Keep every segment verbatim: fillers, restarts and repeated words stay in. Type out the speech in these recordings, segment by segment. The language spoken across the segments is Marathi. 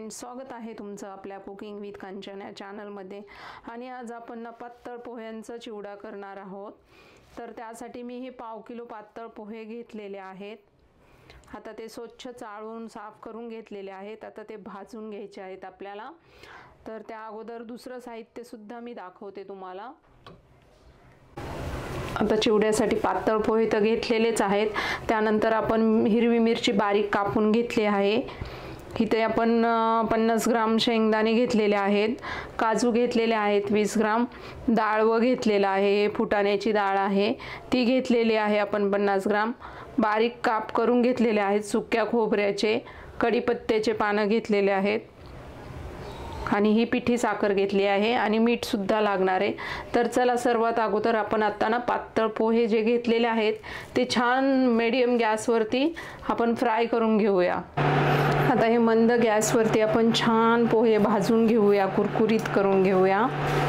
फ्रेंड्स, स्वागत आहे तुमचं आपल्या कुकिंग विथ कांचन या चॅनलमध्ये। आणि आज आपण ना पातळ पोह्यांचा चिवडा करणार आहोत। तर त्यासाठी मी हे पाव किलो पातळ पोहे घेतलेले आहेत। आता ते स्वच्छ चाळून साफ करून घेतलेले आहेत। आता ते भाजून घ्यायचे आहेत आपल्याला। तर त्या अगोदर दुसरं साहित्य सुद्धा मी दाखवते तुम्हाला। आता चिवड्यासाठी पातळ पोहे तर घेतलेलेच आहेत। त्यानंतर आपण हिरवी मिरची बारीक कापून घेतली आहे। इथे आपण पन्नास ग्राम शेंगदाणे घेतलेले आहेत, काजू घेतलेले आहेत वीस ग्राम, डाळ घेतलेला आहे, फुटाण्याची डाळ आहे ती घेतलेली आहे आपण पन्नास ग्राम, बारीक काप करून घेतलेले आहेत सुक्या खोबऱ्याचे, कढीपत्त्याचे पानं घेतलेले आहेत आणि ही पिठी साखर घेतली आहे आणि मीठ सुद्धा लागणार आहे। तर चला सर्वात अगोदर आपण आता ना पातळ पोहे जे घेतलेले आहेत ते छान मीडियम गॅसवरती आपण फ्राय करून घेऊया। आता हे मंद गॅसवरती आपण छान पोहे भाजून घेऊया, कुरकुरीत करून घेऊया।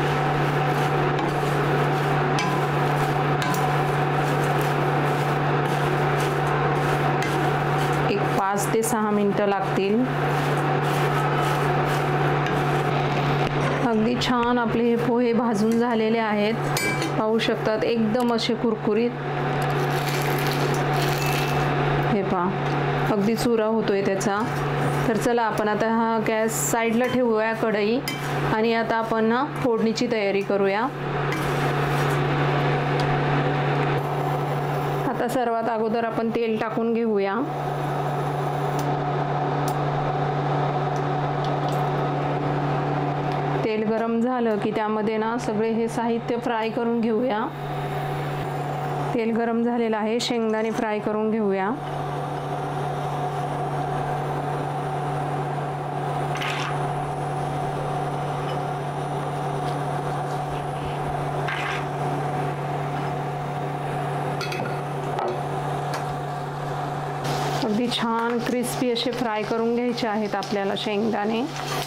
एक पाच ते सहा मिनिटं लागतील। अगदी छान आपले हे पोहे भाजून झालेले आहेत, पाहू शकतात एकदम असे कुरकुरीत। हे पहा अगदी चुरा होतोय त्याचा। तर चला आपण आता हा गॅस साईडला ठेवूया कढई आणि आता आपण ना फोडणीची तयारी करूया। आता सर्वात अगोदर आपण तेल टाकून घेऊया। तेल गरम झालं की त्यामध्ये ना सगळे हे साहित्य फ्राय करून घेऊया। तेल गरम झालेलं आहे, शेंगदाणे फ्राय करून घेऊया। अगदी छान क्रिस्पी असे फ्राय करून घ्यायचे आहेत आपल्याला शेंगदाणे।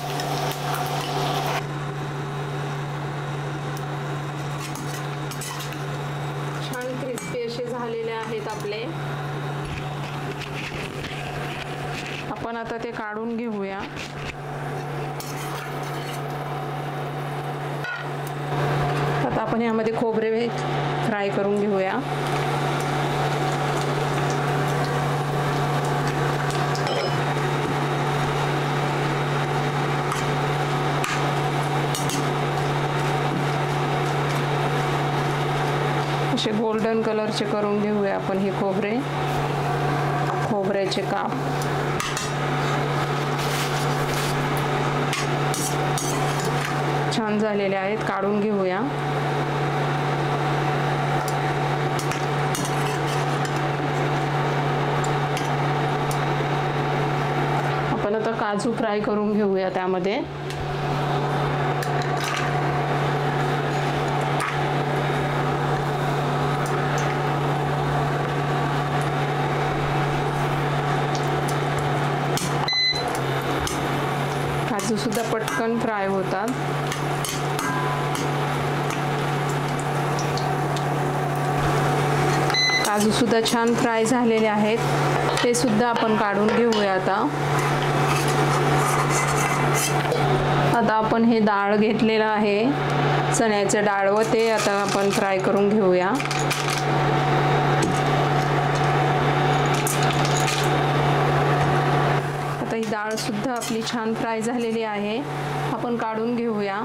छान क्रिस्पी असे झालेले आहेत आपले। आपण आता ते काढून घेऊया। आता आपण यामध्ये खोबरे फ्राय करून घेऊया। असे गोल्डन कलरचे करून घेऊया आपण हे खोबरे, खोबऱ्याचे काप। छान झालेले आहेत, काढून घेऊया। आपण आता काजू फ्राय करून घेऊया त्यामध्ये। काजू सुद्धा पटकन फ्राय होतात। काजू सुद्धा छान फ्राय झालेले आहेत, ते सुद्धा आपण काढून घेऊया आता। आता आपण हे डाळ घेतलेलं आहे, चण्याचं डाळ, व ते आता आपण फ्राय करून घेऊया। आता ही डाळ सुद्धा आपली छान फ्राय झालेली आहे, आपण काढून घेऊया।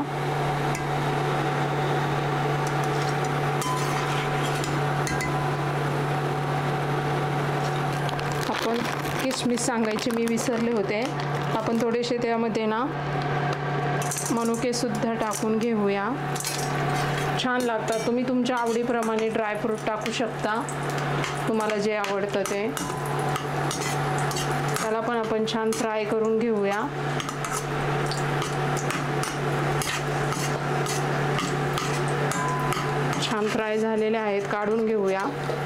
आपण किशमिश सांगायचे मी विसरले होते, आपण थोडेसे त्यामध्ये ना मनुके सुद्धा टाकून घेऊया। छान लागतात, तुम्ही तुमच्या आवडीप्रमाणे ड्रायफ्रूट टाकू शकता, तुम्हाला जे आवडतं ते। त्याला पण आपण छान फ्राय करून घेऊया। छान फ्राय झालेले आहेत, काढून घेऊया।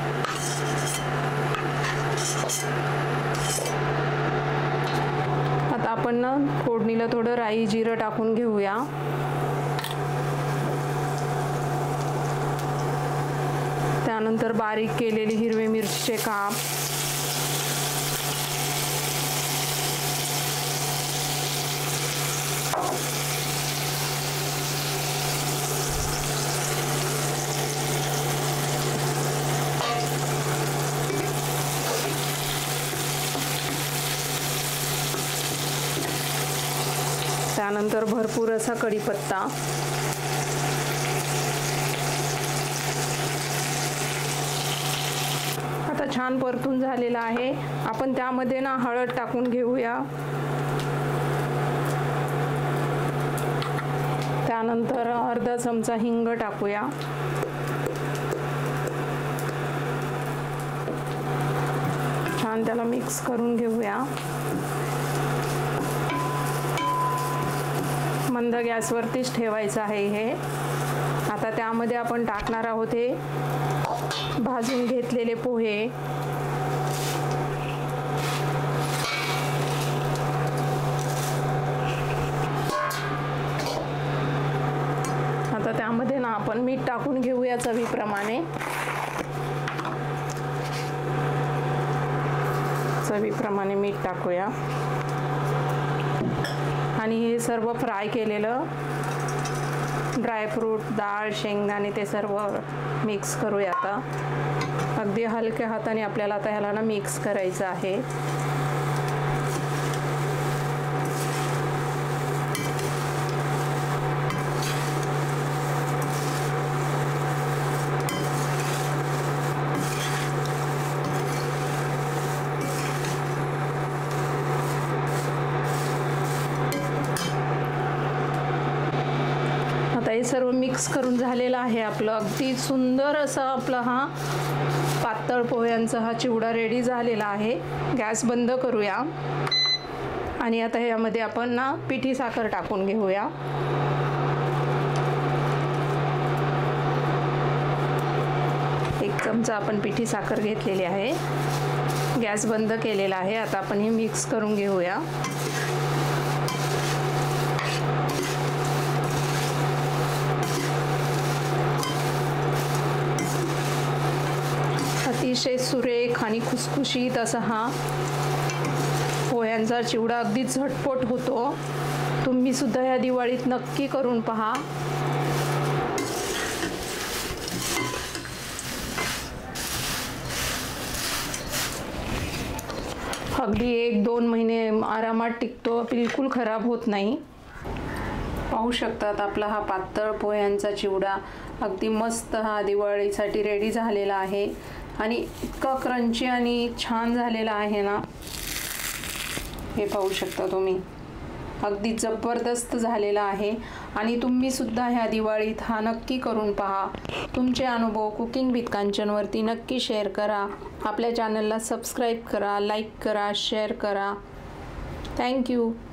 आता आपण ना फोडणीला थोडं राई जिरं टाकून घेऊया। त्यानंतर बारीक केलेली हिरवी मिरचीचे काप, त्यानंतर भरपूर असा कढीपत्ता, आता छान परतून झालेला आहे. आपण त्यामध्ये ना हळद टाकून घेऊया. त्यानंतर अर्धा चमचा हिंग टाकूया. छान त्याला मिक्स करून घेऊया. मंद गॅसवरतीच ठेवायचं आहे हे. आता त्यामध्ये आपण टाकणार आहोत हे भाजून घेतलेले पोहे. आता त्यामध्ये ना आपण मीठ टाकून घेऊया चवीप्रमाणे. चवीप्रमाणे मीठ टाकूया आणि हे सर्व फ्राय केलेलं ड्रायफ्रूट, डाळ, शेंगदाणे ते सर्व मिक्स करूया. आता अगदी हलक्या हाताने आपल्याला आता ह्याला ना मिक्स करायचं आहे. हे सर्व मिक्स करून झालेलं आहे आपलं. अगदी सुंदर असा आपला हा पातळ पोह्यांचा हा चिवडा रेडी झालेला आहे. गॅस बंद करूया आणि आता ह्यामध्ये आपण ना पिठी साखर टाकून घेऊया. एक चमचा आपण पिठी साखर घेतलेली आहे. गॅस बंद केलेला आहे. आता आपण हे मिक्स करून घेऊया. अतिशय सुरेख आणि खुसखुशीत असा हा पोह्यांचा चिवडा अगदी झटपट होतो. तुम्ही सुद्धा या दिवाळीत नक्की करून पहा. अगदी एक दोन महिने आरामात टिकतो, बिलकुल खराब होत नाही. पाहू शकतात आपला हा पातळ पोह्यांचा चिवडा अगदी मस्त हा दिवाळीसाठी रेडी झालेला आहे आणि इतका क्रंची आणि छान झालेला आहे ना. हे पाहू शकता तुम्ही, अगदी जबरदस्त झालेला आहे. आणि तुम्ही सुद्धा ह्या दिवाळीत हा नक्की करून पहा. तुमचे अनुभव कुकिंग विथ कांचनवरती नक्की शेअर करा. आपल्या चॅनलला सबस्क्राईब करा, लाईक करा, शेअर करा. थँक्यू.